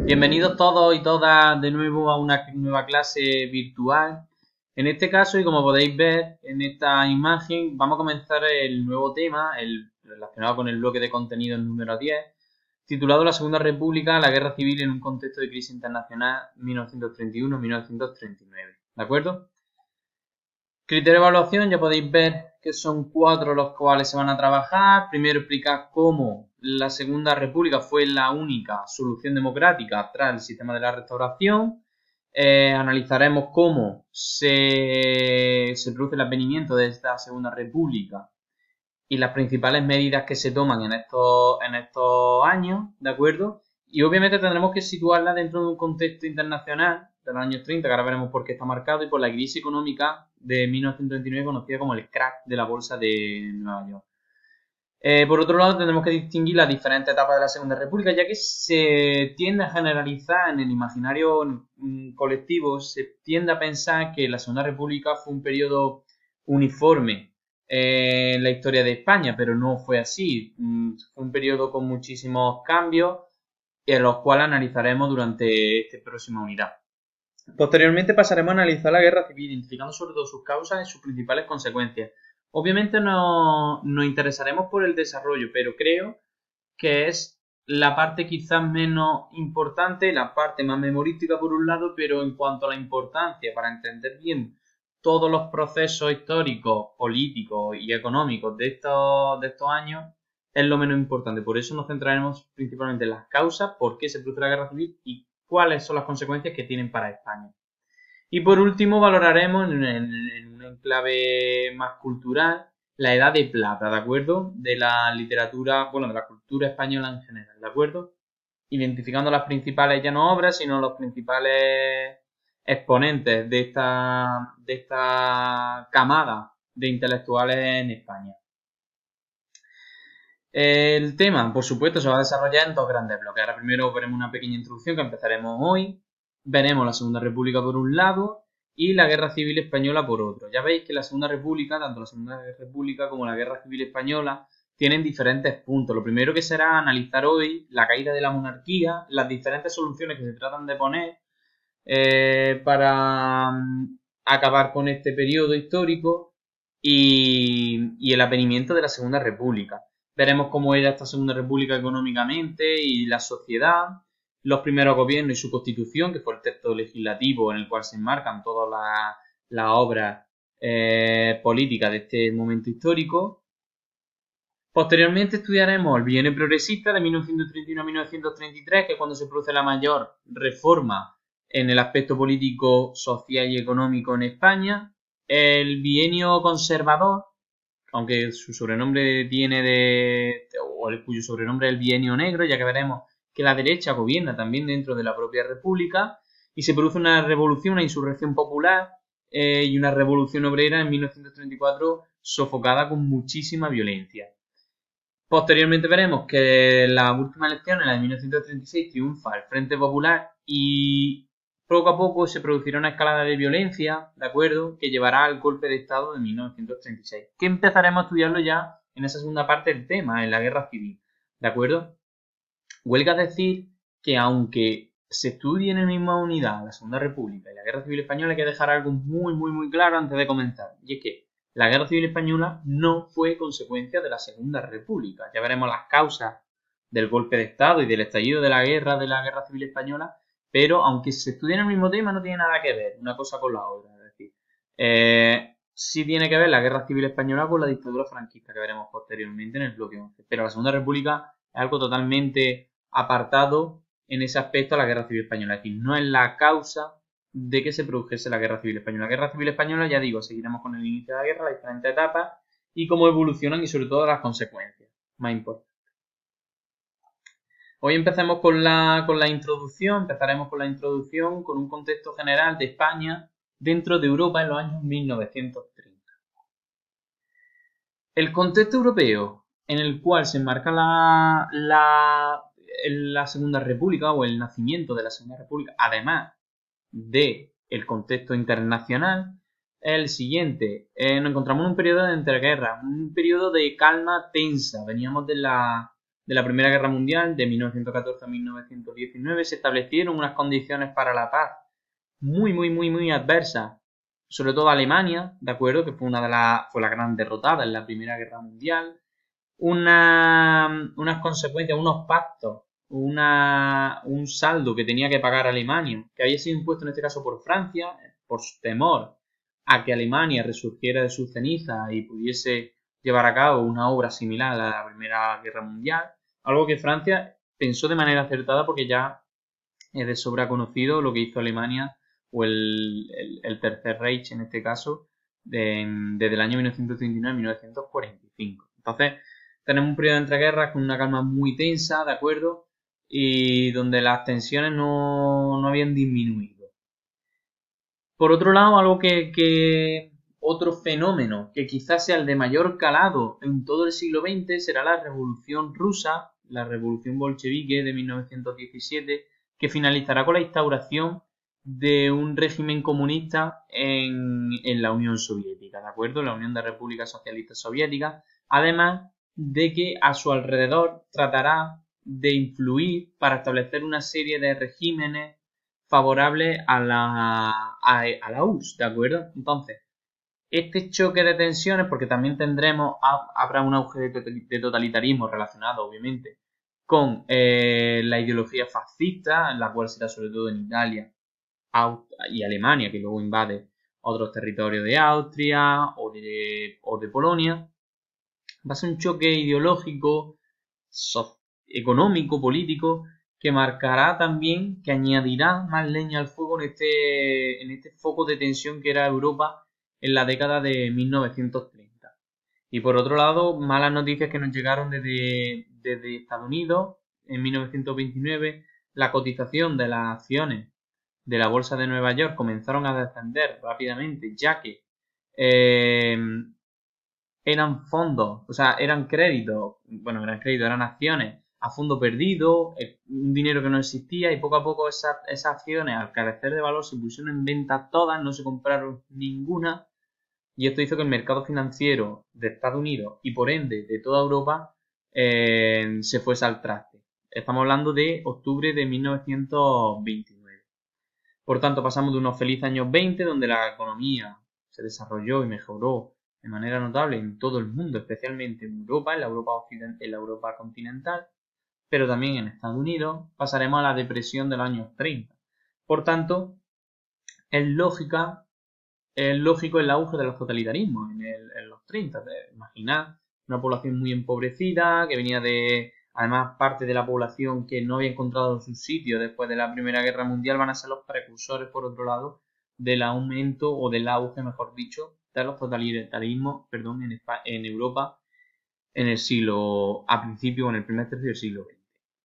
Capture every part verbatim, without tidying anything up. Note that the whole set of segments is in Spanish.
Bienvenidos todos y todas de nuevo a una nueva clase virtual. En este caso, y como podéis ver en esta imagen, vamos a comenzar el nuevo tema, el relacionado con el bloque de contenidos número diez, titulado La Segunda República, la Guerra Civil en un contexto de crisis internacional mil novecientos treinta y uno a mil novecientos treinta y nueve. ¿De acuerdo? Criterio de evaluación, ya podéis ver que son cuatro los cuales se van a trabajar. Primero, explicar cómo la Segunda República fue la única solución democrática tras el sistema de la Restauración. Eh, analizaremos cómo se, se produce el advenimiento de esta Segunda República y las principales medidas que se toman en estos, en estos años, ¿de acuerdo? Y obviamente tendremos que situarla dentro de un contexto internacional de los años treinta, que ahora veremos por qué está marcado, y por la crisis económica de mil novecientos treinta y nueve, conocida como el crack de la bolsa de Nueva York. Eh, por otro lado, tendremos que distinguir las diferentes etapas de la Segunda República, ya que se tiende a generalizar en el imaginario mm, colectivo, se tiende a pensar que la Segunda República fue un periodo uniforme eh, en la historia de España, pero no fue así. Mm, fue un periodo con muchísimos cambios, en los cuales analizaremos durante esta próxima unidad. Posteriormente pasaremos a analizar la guerra civil, identificando sobre todo sus causas y sus principales consecuencias. Obviamente no, nos interesaremos por el desarrollo, pero creo que es la parte quizás menos importante, la parte más memorística por un lado, pero en cuanto a la importancia para entender bien todos los procesos históricos, políticos y económicos de estos, de estos años, es lo menos importante. Por eso nos centraremos principalmente en las causas, por qué se produce la guerra civil y cuáles son las consecuencias que tienen para España. Y por último valoraremos en, en, en un enclave más cultural la Edad de Plata, ¿de acuerdo? De la literatura, bueno, de la cultura española en general, ¿de acuerdo? Identificando las principales ya no obras, sino los principales exponentes de esta, de esta camada de intelectuales en España. El tema, por supuesto, se va a desarrollar en dos grandes bloques. Ahora primero veremos una pequeña introducción que empezaremos hoy. Veremos la Segunda República por un lado y la Guerra Civil Española por otro. Ya veis que la Segunda República, tanto la Segunda República como la Guerra Civil Española, tienen diferentes puntos. Lo primero que será analizar hoy la caída de la monarquía, las diferentes soluciones que se tratan de poner eh, para um, acabar con este periodo histórico y, y el advenimiento de la Segunda República. Veremos cómo era esta Segunda República económicamente y la sociedad, los primeros gobiernos y su constitución, que fue el texto legislativo en el cual se enmarcan todas las la obras eh, políticas de este momento histórico. Posteriormente estudiaremos el bienio progresista de mil novecientos treinta y uno a mil novecientos treinta y tres, que es cuando se produce la mayor reforma en el aspecto político, social y económico en España. El bienio conservador, aunque su sobrenombre tiene de, o el, cuyo sobrenombre es el bienio negro, ya que veremos que la derecha gobierna también dentro de la propia república y se produce una revolución, una insurrección popular eh, y una revolución obrera en mil novecientos treinta y cuatro sofocada con muchísima violencia. Posteriormente veremos que en la última elección, en la de mil novecientos treinta y seis, triunfa el Frente Popular y poco a poco se producirá una escalada de violencia, ¿de acuerdo?, que llevará al golpe de Estado de mil novecientos treinta y seis, que empezaremos a estudiarlo ya en esa segunda parte del tema, en la Guerra Civil, ¿de acuerdo? Huelga decir que aunque se estudie en la misma unidad la Segunda República y la Guerra Civil Española, hay que dejar algo muy muy muy claro antes de comenzar, y es que la Guerra Civil Española no fue consecuencia de la Segunda República. Ya veremos las causas del golpe de Estado y del estallido de la guerra de la Guerra Civil Española, pero aunque se estudie en el mismo tema no tiene nada que ver una cosa con la otra. Es decir, eh, sí tiene que ver la Guerra Civil Española con la dictadura franquista, que veremos posteriormente en el bloque once. Pero la Segunda República es algo totalmente apartado en ese aspecto a la Guerra Civil Española. Es decir, no es la causa de que se produjese la Guerra Civil Española. La Guerra Civil Española, ya digo, seguiremos con el inicio de la guerra, las diferentes etapas y cómo evolucionan y sobre todo las consecuencias más importantes. Hoy empecemos con la, con la introducción, empezaremos con la introducción con un contexto general de España dentro de Europa en los años mil novecientos treinta. El contexto europeo en el cual se enmarca la, la, la Segunda República o el nacimiento de la Segunda República, además de el contexto internacional, es el siguiente. Eh, nos encontramos en un periodo de entreguerras, un periodo de calma tensa. Veníamos de la, de la Primera Guerra Mundial, de mil novecientos catorce a mil novecientos diecinueve, se establecieron unas condiciones para la paz muy, muy, muy, muy adversas, sobre todo Alemania, ¿de acuerdo? Que fue una de las, fue la gran derrotada en la Primera Guerra Mundial. Una, unas consecuencias, unos pactos, una, un saldo que tenía que pagar Alemania, que había sido impuesto en este caso por Francia, por su temor a que Alemania resurgiera de sus cenizas y pudiese llevar a cabo una obra similar a la Primera Guerra Mundial, algo que Francia pensó de manera acertada porque ya es de sobra conocido lo que hizo Alemania o el, el, el Tercer Reich en este caso de, desde el año mil novecientos treinta y nueve a mil novecientos cuarenta y cinco. Entonces tenemos un periodo de entreguerras con una calma muy tensa, ¿de acuerdo? Y donde las tensiones no, no habían disminuido. Por otro lado, algo que, que otro fenómeno que quizás sea el de mayor calado en todo el siglo veinte será la Revolución Rusa, la Revolución Bolchevique de mil novecientos diecisiete, que finalizará con la instauración de un régimen comunista en, en la Unión Soviética, ¿de acuerdo? La Unión de Repúblicas Socialistas Soviéticas, además de que a su alrededor tratará de influir para establecer una serie de regímenes favorables a la, a, a la U R S S, ¿de acuerdo? Entonces, este choque de tensiones, porque también tendremos, habrá un auge de totalitarismo relacionado, obviamente, con eh, la ideología fascista, la cual será sobre todo en Italia y Alemania, que luego invade otros territorios de Austria o de, o de Polonia. Va a ser un choque ideológico, so, económico, político, que marcará también, que añadirá más leña al fuego en este, en este foco de tensión que era Europa en la década de mil novecientos treinta. Y por otro lado, malas noticias que nos llegaron desde, desde Estados Unidos. En mil novecientos veintinueve, la cotización de las acciones de la Bolsa de Nueva York comenzaron a descender rápidamente, ya que eh, eran fondos, o sea, eran créditos, bueno, eran créditos, eran acciones a fondo perdido, un dinero que no existía, y poco a poco esas, esas acciones, al carecer de valor, se pusieron en venta todas, no se compraron ninguna, y esto hizo que el mercado financiero de Estados Unidos y por ende de toda Europa eh, se fuese al traste. Estamos hablando de octubre de mil novecientos veintinueve. Por tanto, pasamos de unos felices años veinte, donde la economía se desarrolló y mejoró de manera notable en todo el mundo, especialmente en Europa, en la Europa, occident- en la Europa continental, pero también en Estados Unidos. Pasaremos a la depresión de los años treinta. Por tanto, es lógica, es lógico el auge de los totalitarismos en, el, en los treinta. Imaginad una población muy empobrecida, que venía de, además, parte de la población que no había encontrado su sitio después de la Primera Guerra Mundial, van a ser los precursores, por otro lado, del aumento o del auge, mejor dicho, de los totalitarismos, perdón, en, España, en Europa en el siglo, a principio, en el primer tercio del siglo veinte.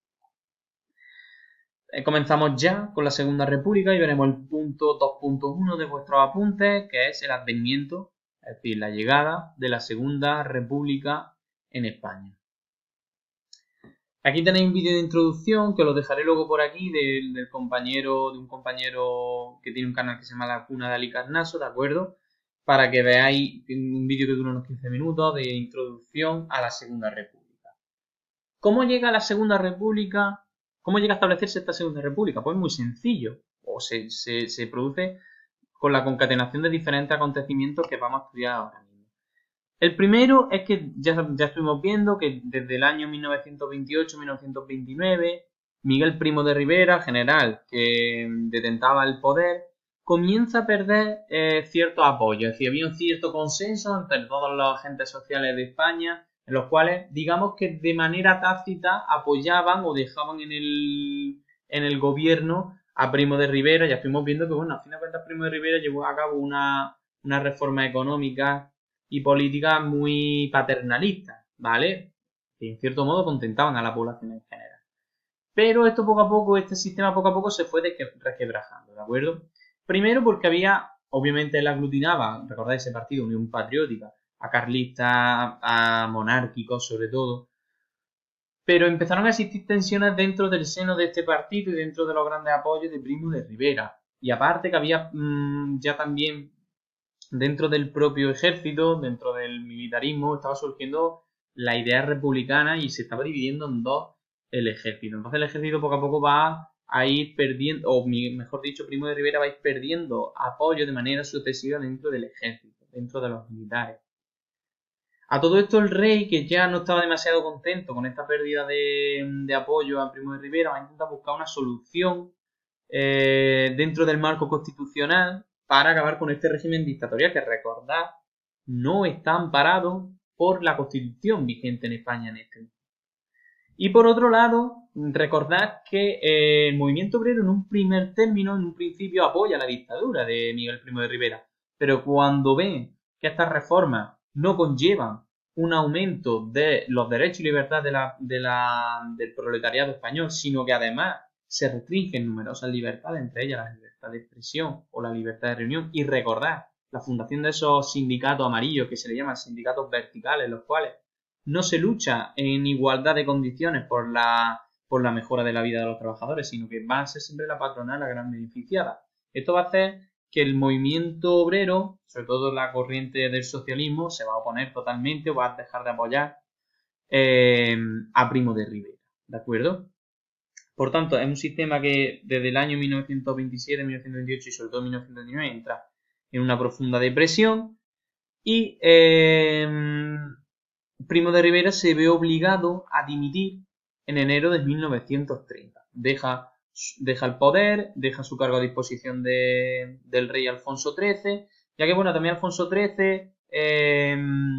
Eh, comenzamos ya con la Segunda República y veremos el punto dos punto uno de vuestros apuntes, que es el advenimiento, es decir, la llegada de la Segunda República en España. Aquí tenéis un vídeo de introducción que lo dejaré luego por aquí del, del compañero, de un compañero que tiene un canal que se llama La Cuna de Alicarnaso, ¿de acuerdo? Para que veáis un vídeo que dura unos quince minutos de introducción a la Segunda República. ¿Cómo llega la Segunda República? ¿Cómo llega a establecerse esta Segunda República? Pues muy sencillo, o se, se, se produce con la concatenación de diferentes acontecimientos que vamos a estudiar ahora mismo. El primero es que ya, ya estuvimos viendo que desde el año mil novecientos veintiocho a mil novecientos veintinueve, Miguel Primo de Rivera, general que detentaba el poder, comienza a perder eh, ciertos apoyos. Es decir, había un cierto consenso entre todos los agentes sociales de España, en los cuales, digamos que de manera tácita apoyaban o dejaban en el, en el gobierno a Primo de Rivera. Ya estuvimos viendo que, bueno, a fin de cuentas Primo de Rivera llevó a cabo una, una reforma económica y políticas muy paternalistas, ¿vale? Que en cierto modo contentaban a la población en general. Pero esto poco a poco, este sistema poco a poco se fue resquebrajando, ¿de acuerdo? Primero porque había, obviamente él aglutinaba, recordáis ese partido, Unión Patriótica, a carlistas, a monárquicos sobre todo, pero empezaron a existir tensiones dentro del seno de este partido y dentro de los grandes apoyos de Primo de Rivera. Y aparte que había mmm, ya también dentro del propio ejército, dentro del militarismo, estaba surgiendo la idea republicana y se estaba dividiendo en dos el ejército. Entonces el ejército poco a poco va a ir perdiendo, o mejor dicho, Primo de Rivera va a ir perdiendo apoyo de manera sucesiva dentro del ejército, dentro de los militares. A todo esto el rey, que ya no estaba demasiado contento con esta pérdida de, de apoyo a Primo de Rivera, va a intentar buscar una solución eh, dentro del marco constitucional para acabar con este régimen dictatorial que, recordad, no está amparado por la Constitución vigente en España en este momento. Y por otro lado, recordad que eh, el movimiento obrero en un primer término, en un principio, apoya la dictadura de Miguel Primo de Rivera, pero cuando ven que estas reformas no conllevan un aumento de los derechos y libertades de la, de la, del proletariado español, sino que además se restringen numerosas libertades, entre ellas la libertad de expresión o la libertad de reunión, y recordad la fundación de esos sindicatos amarillos que se le llaman sindicatos verticales, los cuales no se lucha en igualdad de condiciones por la, por la mejora de la vida de los trabajadores, sino que va a ser siempre la patronal la gran beneficiada. Esto va a hacer que el movimiento obrero, sobre todo la corriente del socialismo, se va a oponer totalmente o va a dejar de apoyar eh, a Primo de Rivera, ¿de acuerdo? Por tanto, es un sistema que desde el año mil novecientos veintisiete, mil novecientos veintiocho y sobre todo mil novecientos veintinueve entra en una profunda depresión y eh, Primo de Rivera se ve obligado a dimitir en enero de mil novecientos treinta. Deja, deja el poder, deja su cargo a disposición de, del rey Alfonso trece, ya que, bueno, también Alfonso trece eh,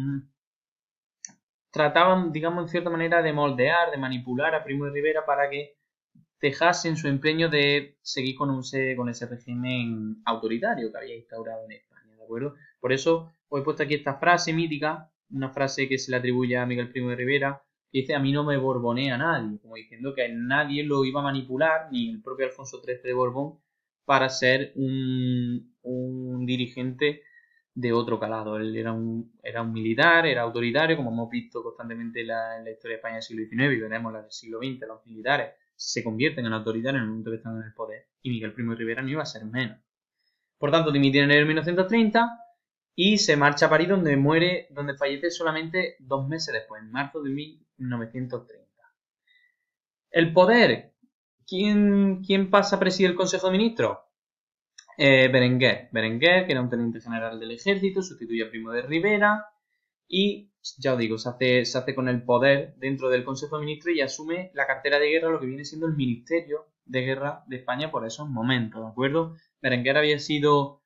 trataban, digamos, en cierta manera de moldear, de manipular a Primo de Rivera para que dejase en su empeño de seguir con, un, con ese régimen autoritario que había instaurado en España, ¿de acuerdo? Por eso os he puesto aquí esta frase mítica, una frase que se le atribuye a Miguel Primo de Rivera, que dice: a mí no me borbonea nadie, como diciendo que nadie lo iba a manipular, ni el propio Alfonso trece de Borbón, para ser un, un dirigente de otro calado. Él era un, era un militar, era autoritario, como hemos visto constantemente en la, en la historia de España del siglo diecinueve y veremos la del siglo veinte, los militares se convierten en autoritarios en el momento que están en el poder, y Miguel Primo de Rivera no iba a ser menos. Por tanto, dimite en enero de mil novecientos treinta y se marcha a París, donde muere, donde fallece solamente dos meses después, en marzo de mil novecientos treinta. El poder, ¿quién, quién pasa a presidir el Consejo de Ministros? Eh, Berenguer, Berenguer, que era un teniente general del ejército, sustituye a Primo de Rivera y, ya os digo, se hace, se hace con el poder dentro del Consejo de Ministros y asume la cartera de guerra, lo que viene siendo el Ministerio de Guerra de España por esos momentos, ¿de acuerdo? Berenguer había sido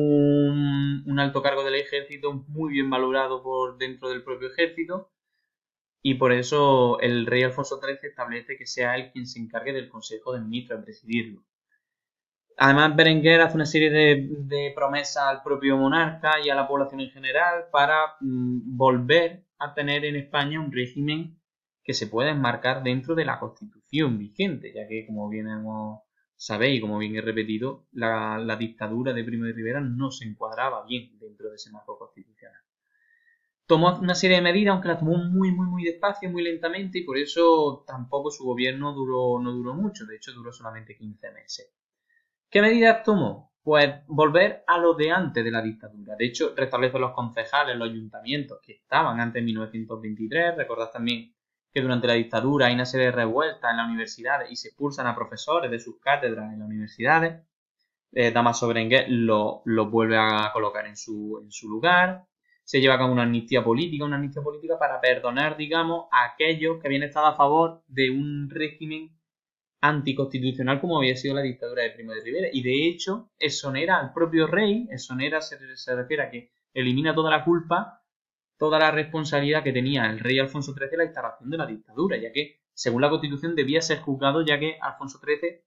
un, un alto cargo del ejército, muy bien valorado por dentro del propio ejército, y por eso el rey Alfonso trece establece que sea él quien se encargue del Consejo de Ministros, de presidirlo. Además, Berenguer hace una serie de, de promesas al propio monarca y a la población en general para mm, volver a tener en España un régimen que se pueda enmarcar dentro de la Constitución vigente, ya que, como bien hemos, sabéis y como bien he repetido, la, la dictadura de Primo de Rivera no se encuadraba bien dentro de ese marco constitucional. Tomó una serie de medidas, aunque las tomó muy, muy, muy despacio, muy lentamente, y por eso tampoco su gobierno duró, no duró mucho, de hecho duró solamente quince meses. ¿Qué medidas tomó? Pues volver a lo de antes de la dictadura. De hecho, restablece los concejales, los ayuntamientos que estaban antes de mil novecientos veintitrés. Recordad también que durante la dictadura hay una serie de revueltas en las universidades y se expulsan a profesores de sus cátedras en las universidades. Eh, Dámaso Berenguer lo, lo vuelve a colocar en su, en su lugar. Se lleva a cabo una amnistía política, una amnistía política para perdonar, digamos, a aquellos que habían estado a favor de un régimen anticonstitucional como había sido la dictadura de Primo de Rivera, y de hecho exonera al propio rey, exonera se, se refiere a que elimina toda la culpa, toda la responsabilidad que tenía el rey Alfonso trece en la instalación de la dictadura, ya que según la Constitución debía ser juzgado, ya que Alfonso trece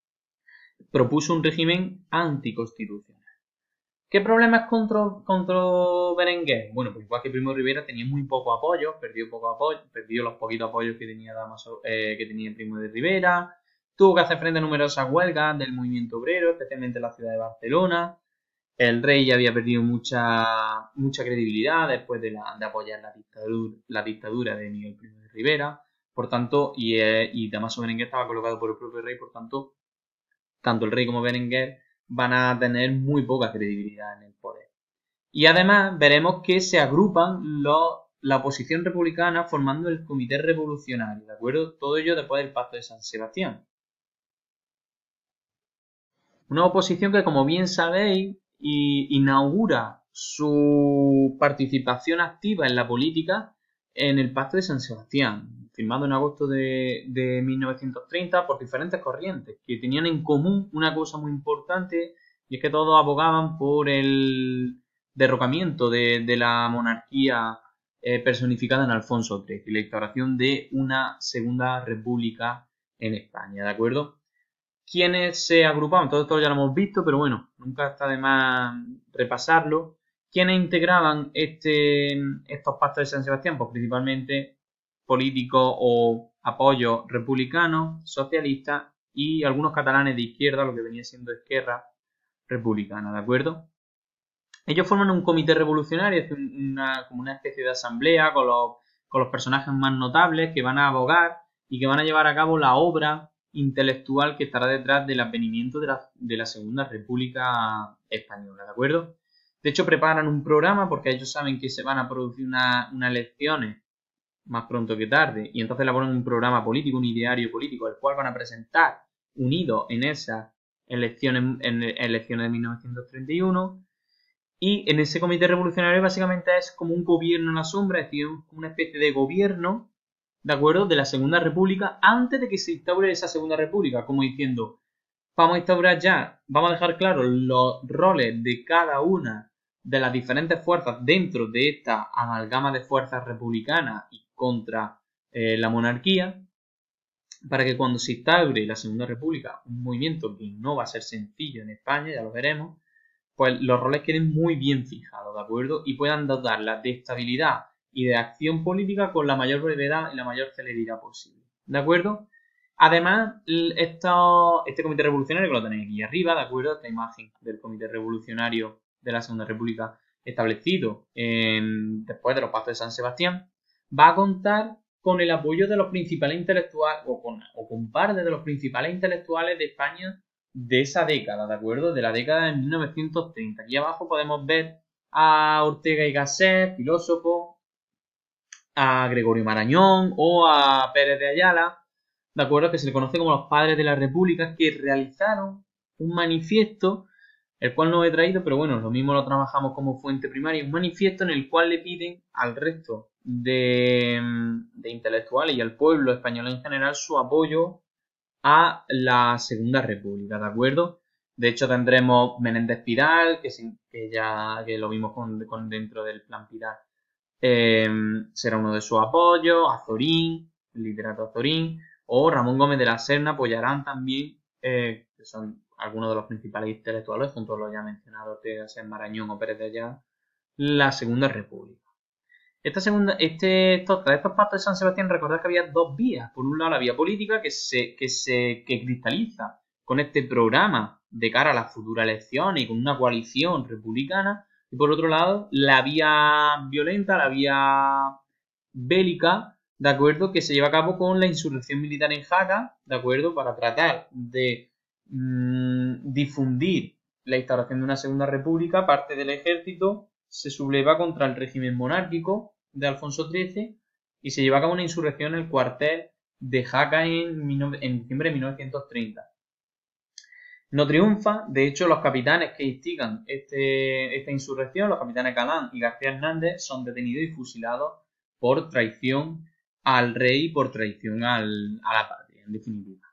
propuso un régimen anticonstitucional. ¿Qué problemas contra, contra Berenguer? Bueno, pues igual que Primo de Rivera tenía muy poco apoyo, perdió poco apoyo, perdió los poquitos apoyos que tenía Dámaso, eh, que tenía Primo de Rivera. Tuvo que hacer frente a numerosas huelgas del movimiento obrero, especialmente en la ciudad de Barcelona. El rey ya había perdido mucha, mucha credibilidad después de, la, de apoyar la dictadura, la dictadura de Miguel Primo de Rivera. Por tanto, y, eh, y Dámaso Berenguer estaba colocado por el propio rey, por tanto, tanto el rey como Berenguer van a tener muy poca credibilidad en el poder. Y además veremos que se agrupan los la oposición republicana formando el Comité Revolucionario, ¿de acuerdo? Todo ello después del Pacto de San Sebastián. Una oposición que, como bien sabéis, inaugura su participación activa en la política en el Pacto de San Sebastián, firmado en agosto de, de mil novecientos treinta por diferentes corrientes que tenían en común una cosa muy importante, y es que todos abogaban por el derrocamiento de, de la monarquía eh, personificada en Alfonso trece y la instauración de una segunda república en España, ¿de acuerdo? ¿Quiénes se agrupaban? Todo esto ya lo hemos visto, pero bueno, nunca está de más repasarlo. ¿Quiénes integraban este, estos pactos de San Sebastián? Pues principalmente políticos o apoyos republicanos, socialistas y algunos catalanes de izquierda, lo que venía siendo Esquerra Republicana, ¿de acuerdo? Ellos forman un comité revolucionario, una, como una especie de asamblea con los, con los personajes más notables que van a abogar y que van a llevar a cabo la obra intelectual que estará detrás del advenimiento de la, de la Segunda República Española, ¿de acuerdo? De hecho, preparan un programa porque ellos saben que se van a producir una, unas elecciones más pronto que tarde y entonces elaboran un programa político, un ideario político, el cual van a presentar unido en esas elecciones, en elecciones de mil novecientos treinta y uno. Y en ese comité revolucionario básicamente es como un gobierno en la sombra, es decir, una especie de gobierno, ¿de acuerdo?, de la Segunda República antes de que se instaure esa Segunda República, como diciendo, vamos a instaurar ya, vamos a dejar claros los roles de cada una de las diferentes fuerzas dentro de esta amalgama de fuerzas republicanas y contra eh, la monarquía, para que cuando se instaure la Segunda República, un movimiento que no va a ser sencillo en España, ya lo veremos, pues los roles queden muy bien fijados, ¿de acuerdo? Y puedan dotarlas de estabilidad y de acción política con la mayor brevedad y la mayor celeridad posible, ¿de acuerdo? Además, esto, este comité revolucionario, que lo tenéis aquí arriba, ¿de acuerdo? Esta imagen del comité revolucionario de la Segunda República establecido en, después de los pactos de San Sebastián, va a contar con el apoyo de los principales intelectuales, o con, o con parte de los principales intelectuales de España de esa década, ¿de acuerdo? De la década de mil novecientos treinta. Aquí abajo podemos ver a Ortega y Gasset, filósofo, a Gregorio Marañón o a Pérez de Ayala, ¿de acuerdo? Que se le conoce como los padres de la República, que realizaron un manifiesto, el cual no he traído, pero bueno, lo mismo lo trabajamos como fuente primaria, un manifiesto en el cual le piden al resto de, de intelectuales y al pueblo español en general su apoyo a la Segunda República, ¿de acuerdo? De hecho tendremos Menéndez Pidal, que, se, que ya que lo vimos con, con dentro del plan Pidal, eh, será uno de sus apoyos, Azorín, el literato Azorín, o Ramón Gómez de la Serna apoyarán también, eh, que son algunos de los principales intelectuales, junto a los ya mencionados Ortega, Marañón o Pérez de Ayala, la Segunda República. Esta segunda, este, estos, tras estos pactos de San Sebastián, recordad que había dos vías. Por un lado, la vía política que se, que se que cristaliza con este programa de cara a las futuras elecciones y con una coalición republicana. Y por otro lado, la vía violenta, la vía bélica, ¿de acuerdo?, que se lleva a cabo con la insurrección militar en Jaca, ¿de acuerdo?, para tratar de mmm, difundir la instauración de una segunda república. Parte del ejército se subleva contra el régimen monárquico de Alfonso trece y se lleva a cabo una insurrección en el cuartel de Jaca en, en diciembre de mil novecientos treinta. No triunfa, de hecho los capitanes que instigan este, esta insurrección, los capitanes Galán y García Hernández, son detenidos y fusilados por traición al rey y por traición al, a la patria, en definitiva.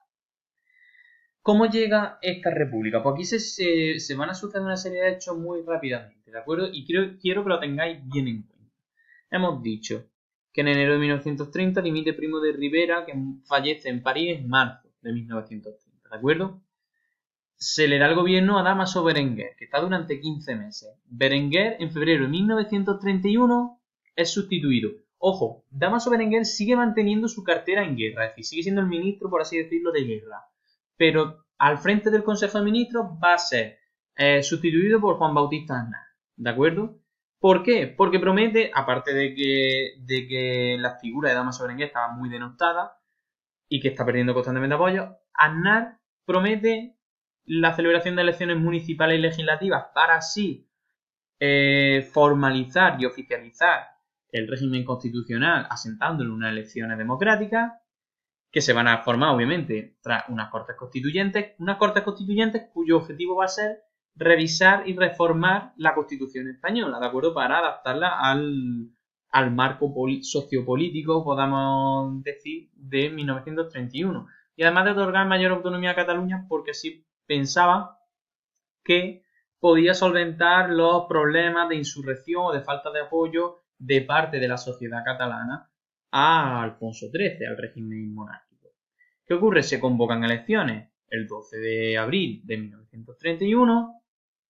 ¿Cómo llega esta república? Pues aquí se, se, se van a suceder una serie de hechos muy rápidamente, ¿de acuerdo? Y quiero, quiero que lo tengáis bien en cuenta. Hemos dicho que en enero de mil novecientos treinta dimite Primo de Rivera, que fallece en París en marzo de mil novecientos treinta, ¿de acuerdo? Se le da el gobierno a Dámaso Berenguer, que está durante quince meses. Berenguer, en febrero de mil novecientos treinta y uno, es sustituido. Ojo, Dámaso Berenguer sigue manteniendo su cartera en guerra, es decir, sigue siendo el ministro, por así decirlo, de guerra. Pero al frente del Consejo de Ministros va a ser eh, sustituido por Juan Bautista Aznar, ¿de acuerdo? ¿Por qué? Porque promete, aparte de que, de que la figura de Dámaso Berenguer estaba muy denostada y que está perdiendo constantemente apoyo, Aznar promete la celebración de elecciones municipales y legislativas para así eh, formalizar y oficializar el régimen constitucional asentándolo en unas elecciones democráticas, que se van a formar, obviamente, tras unas cortes constituyentes, unas cortes constituyentes cuyo objetivo va a ser revisar y reformar la Constitución española, ¿de acuerdo? Para adaptarla al, al marco sociopolítico, podamos decir, de mil novecientos treinta y uno. Y además de otorgar mayor autonomía a Cataluña, porque así pensaba que podía solventar los problemas de insurrección o de falta de apoyo de parte de la sociedad catalana a Alfonso trece, al régimen monárquico. ¿Qué ocurre? Se convocan elecciones el doce de abril de mil novecientos treinta y uno,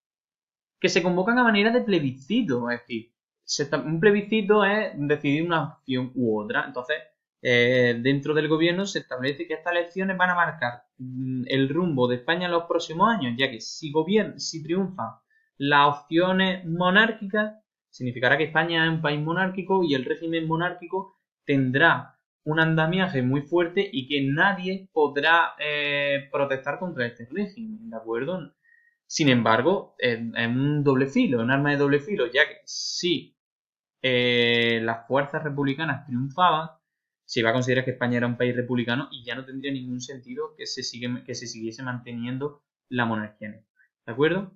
que se convocan a manera de plebiscito, es decir, se está, un plebiscito es decidir una opción u otra. Entonces, eh, dentro del gobierno se establece que estas elecciones van a marcar mm, el rumbo de España en los próximos años, ya que si, gobierno, si triunfan las opciones monárquicas, significará que España es un país monárquico y el régimen monárquico tendrá un andamiaje muy fuerte y que nadie podrá eh, protestar contra este régimen, ¿de acuerdo? Sin embargo, es, es un doble filo, un arma de doble filo, ya que si eh, las fuerzas republicanas triunfaban, se iba a considerar que España era un país republicano y ya no tendría ningún sentido que se, sigue, que se siguiese manteniendo la monarquía en España, ¿de acuerdo?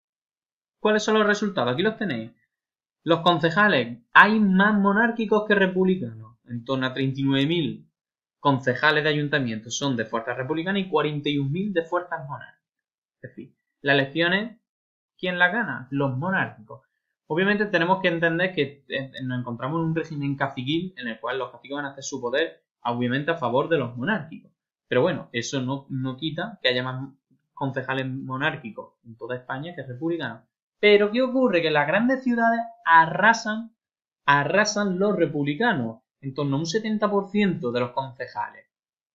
¿Cuáles son los resultados? Aquí los tenéis. Los concejales, hay más monárquicos que republicanos. En torno a treinta y nueve mil concejales de ayuntamientos son de fuerzas republicanas y cuarenta y un mil de fuerzas monárquicas. Es decir, las elecciones, ¿quién las gana? Los monárquicos. Obviamente tenemos que entender que nos encontramos en un régimen caciquil en el cual los caciques van a hacer su poder, obviamente, a favor de los monárquicos. Pero bueno, eso no, no quita que haya más concejales monárquicos en toda España que republicanos. Pero ¿qué ocurre? Que en las grandes ciudades arrasan, arrasan los republicanos. En torno a un setenta por ciento de los concejales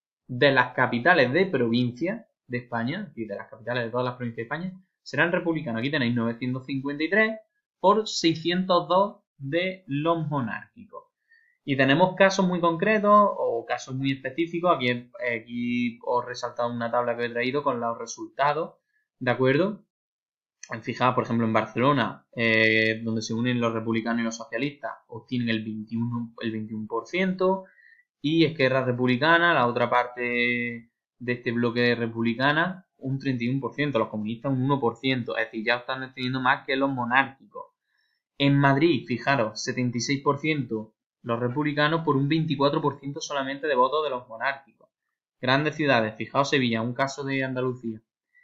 de las capitales de provincia de España, y de las capitales de todas las provincias de España, serán republicanos. Aquí tenéis novecientos cincuenta y tres por seiscientos dos de los monárquicos. Y tenemos casos muy concretos o casos muy específicos. Aquí, aquí os he resaltado una tabla que he traído con los resultados, ¿de acuerdo? Fijaos, por ejemplo, en Barcelona, eh, donde se unen los republicanos y los socialistas, obtienen el veintiuno, el veintiuno por ciento, y Esquerra Republicana, la otra parte de este bloque republicana, un treinta y uno por ciento, los comunistas un uno por ciento, es decir, ya están teniendo más que los monárquicos. En Madrid, fijaros, setenta y seis por ciento los republicanos por un veinticuatro por ciento solamente de votos de los monárquicos. Grandes ciudades, fijaos Sevilla, un caso de Andalucía.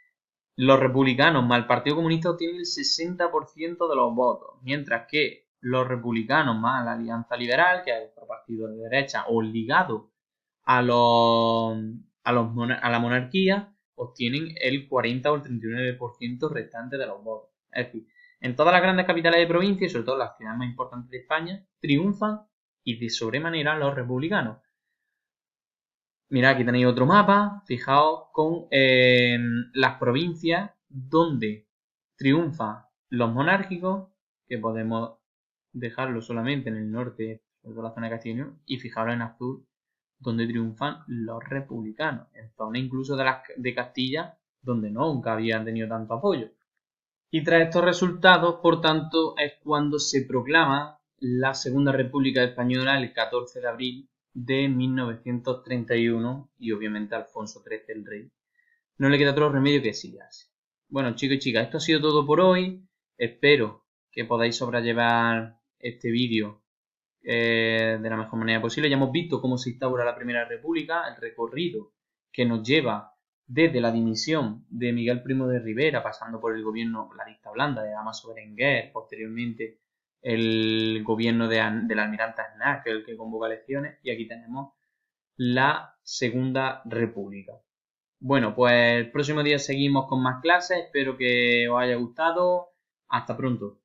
Los republicanos más el Partido Comunista obtienen el sesenta por ciento de los votos, mientras que los republicanos más la Alianza Liberal, que es otro partido de derecha o ligado a, los, a, los, a la monarquía, obtienen el cuarenta o el treinta y nueve por ciento restante de los votos. Es decir, en todas las grandes capitales de provincia y sobre todo las ciudades más importantes de España, triunfan y de sobremanera los republicanos. Mirad, aquí tenéis otro mapa, fijaos, con eh, las provincias donde triunfan los monárquicos, que podemos dejarlo solamente en el norte, sobre todo la zona de Castilla y León, y fijaros en azul, donde triunfan los republicanos, en zona incluso de, las, de Castilla, donde nunca habían tenido tanto apoyo. Y tras estos resultados, por tanto, es cuando se proclama la Segunda República Española el catorce de abril de mil novecientos treinta y uno, y obviamente Alfonso trece, el rey, no le queda otro remedio que exiliarse. Bueno, chicos y chicas, esto ha sido todo por hoy. Espero que podáis sobrellevar este vídeo eh, de la mejor manera posible. Ya hemos visto cómo se instaura la Primera República, el recorrido que nos lleva desde la dimisión de Miguel Primo de Rivera, pasando por el gobierno, la lista blanda de Dámaso Berenguer, posteriormente el gobierno de, del almirante Aznar, que es el que convoca elecciones, y aquí tenemos la Segunda República. Bueno, pues el próximo día seguimos con más clases, espero que os haya gustado, hasta pronto.